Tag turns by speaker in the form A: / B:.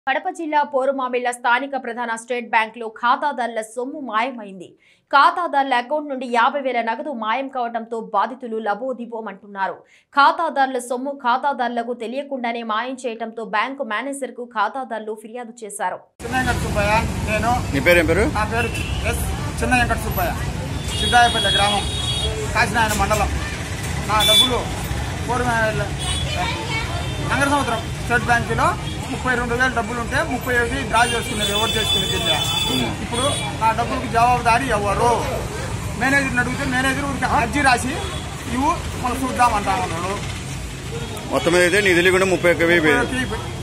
A: కడప జిల్లా పోరుమామిళ్ల స్థానిక ప్రధాన స్టేట్ బ్యాంక్ లో ఖాతాదారుల సొమ్ము మాయమైంది. ఖాతాదారుల అకౌంట్ నుండి 50,000 నగదు మాయం కావడంతో బాధితులు లబోదిబోమంటున్నారు. ఖాతాదారుల సొమ్ము ఖాతాదారులకు తెలియకుండానే మాయం చేయడంతో బ్యాంకు మేనేజర్ కు ఖాతాదారులు ఫిర్యాదు చేశారు.
B: సిద్ధాయపల్లి గ్రామం, కాశీనాయన మండలం. నా డబ్బులు నగర సంవత్సరం స్టేట్ బ్యాంకులో 32,000 డబ్బులు ఉంటే 31 డ్రా చేసుకున్నారు. ఎవరు చేసుకునేది? ఇప్పుడు నా డబ్బులకు జవాబుదారీ ఎవరు? మేనేజర్ని అడిగితే మేనేజర్ అర్జీ రాసి ఇవ్వు మనం చూద్దామంటా ఉన్నాడు.
C: మొత్తం అయితే నీ తెలియకుండా 31,000